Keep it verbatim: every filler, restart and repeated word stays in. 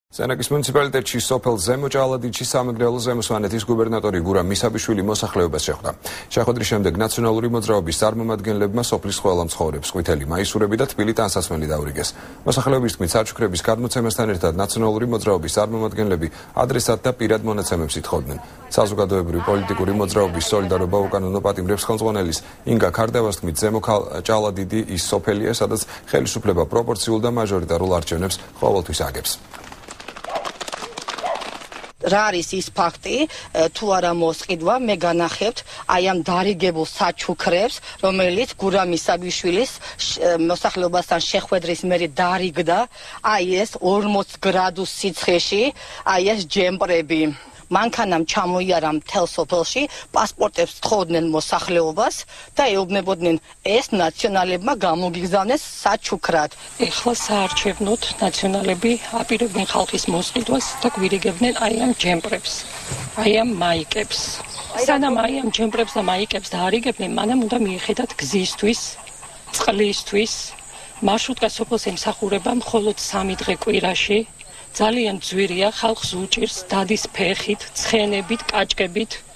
სენაკის მუნიციპალიტეტში სოფელ ზემო ჭალადიდში სამეგრელო ზემოსვანეთის გუბერნატორი გურამ მისაბიშვილი მოსახლეობას შეხვდა. შეხვედრის შემდეგ ნაციონალური მოძრაობის წარმომადგენლებმა სოფლის ყველა მცხოვრებს ყვითელი მაისურები და თბილი ტანსაცმელი დაურიგეს. მოსახლეობის თქმით, საჩუქრების გადმოცემასთან ერთად ნაციონალური მოძრაობის წარმომადგენლები ადრესად და პირად მონაცემებს ითხოვდნენ. საზოგადოებრივი პოლიტიკური მოძრაობის სოლიდარობა უკანონო პატიმრებს ხელმძღვანელის ინგა ქარდევას თქმით, ზემო ჭალადიდი ის სოფელია, სადაც ხელისუფლება პროპორციულ და მაჟორიტარულ არჩევნებს ყოველთვის აგებს. რა არის ის ფაქტი, თუ არა მოსყიდვა, მე განახებთ აი ამ დარიგებულ საჩუქრებს, რომელიც გურამ მისაბიშვილის მოსახლეობასთან შეხვედრის მერე დარიგდა, აი ეს ორმოც გრადუს სიცხეში, აი ეს ჯემპრები. მანქანამ ჩამოიარა მთელ სოფელში, პასპორტებს თხოვდნენ მოსახლეობას და ეუბნებოდნენ ეს ნაციონალებმა გამოგიგზავნეს საჩუქრად. ეხლა საარჩევნოდ ნაციონალები აპირებდნენ ხალხის მოსყიდვას და გვირიგებდნენ აი ამ ჯემპრებს, აი ამ მაიკებს. სანამ აი ამ ჯემპრებს და მაიკებს დაარიგებდნენ, მანამ უნდა მიეხედათ გზისთვის, წყლისთვის, მარშრუტკა სოფელს ემსახურება მხოლოდ სამი დღე კვირაში. ძალიან ძვირია, ხალხს უჭირს დადის ფეხით, ცხენებით, კაჭკებით.